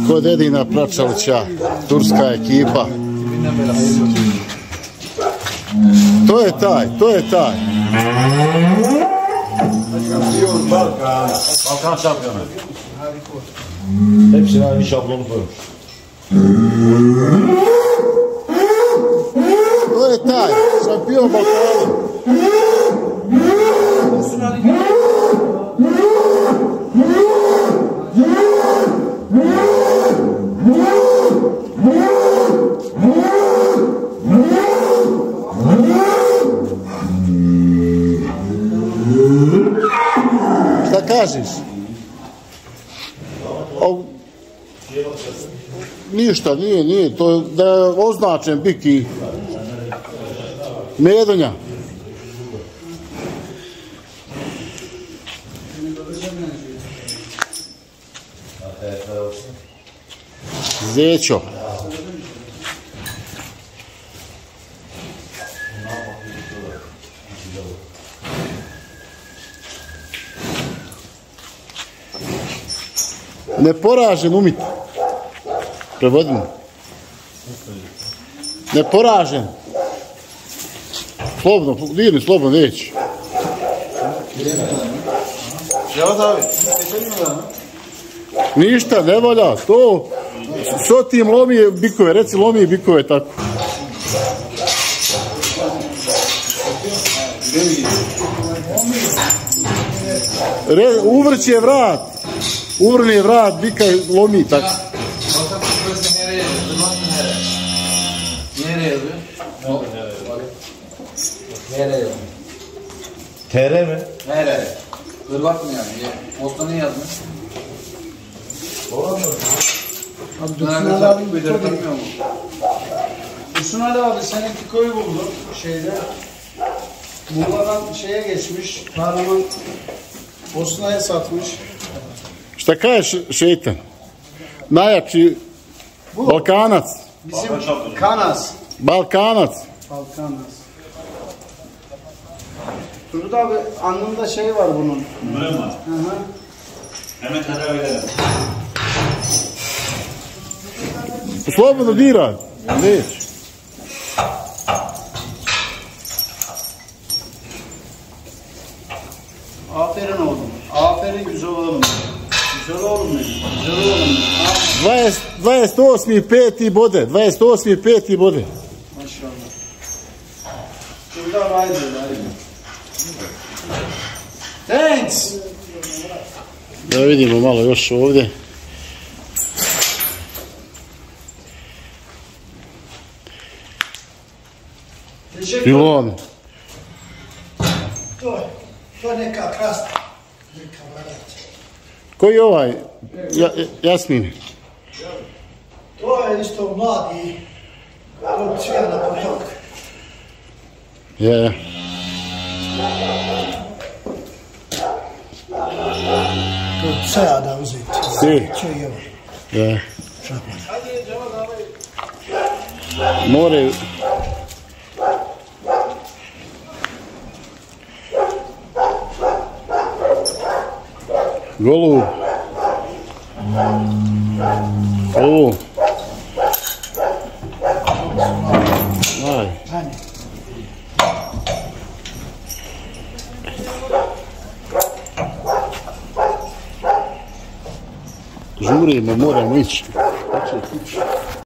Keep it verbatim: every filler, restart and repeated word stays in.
kod Edina Pračalića, turska ekipa. To je taj, to je taj. Balkan. Balkan šampiona. Hepsi aynı şablonu koymuş. To je taj, šampion Balkana. Šta kažeš? O, ništa, nije, nije, to da je označen biki medonja. Zećo. Neporažen umit. Prevodimo. Neporažen. Slobodno, dirni, slobodno, neći. Ništa, ne valja, to... So tim lomi bikove, reci lomi bikove, tako. Re, uvrće vrat. Uvrni je vrat, bika lomi, tako. Tere mi? Nere. Hırvat mı yani? Osmanlı yazmış. Olur mu? Abi Dursun abi bir de tanımıyor mu? Dursun abi seninki koyu buldu şeyde. Muğla'dan şeye geçmiş. Kahraman Bosna'ya satmış. Šta kažeš, šeitan? Najjači Balkanac. Bizim Kanas. Balkanac. Balkanas. Turgut abi alnında şey var bunun. Böyle mi? Hı hı. Hemen tedavi edelim. Slobodno dira. Neć. Aferin oğlum. Aferin güzel oğlum. Güzel oğlum benim. Güzel oğlum benim. dvadeset osmi peti bode. dvadeset osmi peti bode. Maşallah. Turgut abi haydi haydi. Thanks. Da vidimo malo još ovdje. Pilon. To je, to je neka krasta. Neka vrata. Koji je ovaj? Ja, Jasmin. To je isto mladi. To cvijena potok. Je, je. To je pseja da uzeti. Si. Čo je ovo? Je. Šapan. More... Golub. Ovo. Aj. Žurimo, moramo ići.